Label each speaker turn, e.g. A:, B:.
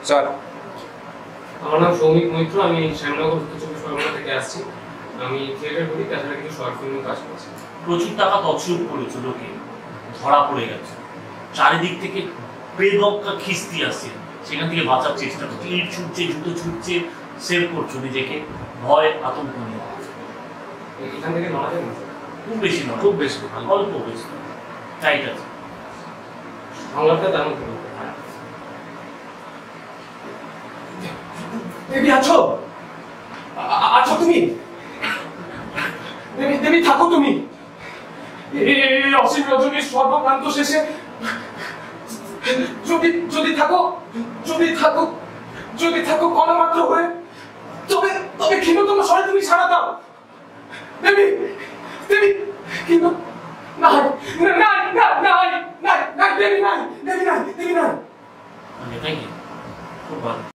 A: চল।
B: আমার নাম সৌমিক মৈত্র, আমি শ্যামনগর উত্তর চব্বিশ পরগনা থেকে আসছি। আমি থিয়েটার করি, তাছাড়া কিছু শর্ট ফিল্মের কাজ করছি।
C: প্রচুর টাকা তছরূপ করেছে, লোকে ধরা পড়ে গেছে, চারিদিক থেকে বেদজ্ঞা খিস্তি আসছে, সেখান থেকে বাঁচার চেষ্টা করছে, ইট ছুটছে, জুতো ছুটছে, সেভ করছো নিজেকে, ভয় আতঙ্ক নিয়ে।
B: এখান থেকে নড়া যায় না?
C: খুব বেশি নয়,
B: খুব বেশি,
C: অল্প বেশি টাইট আছে।
B: সংলাপটা তার মধ্যে
D: দেবী আছো? আছো তুমি? দেবী, দেবী থাকো তুমি। এই অসীম রজনীর সর্বপ্রান্ত শেষে যদি যদি থাকো, যদি থাকো, যদি থাকো কণা মাত্র হয়ে, তবে তবে ক্ষীণতম স্বরে তুমি সাড়া দাও। দেবী, দেবী, কিন্তু নাই, নাই, নাই, নাই, নাই, নাই, দেবী নাই, দেবী নাই, দেবী নাই।
C: থ্যাংক ইউ, খুব ভালো।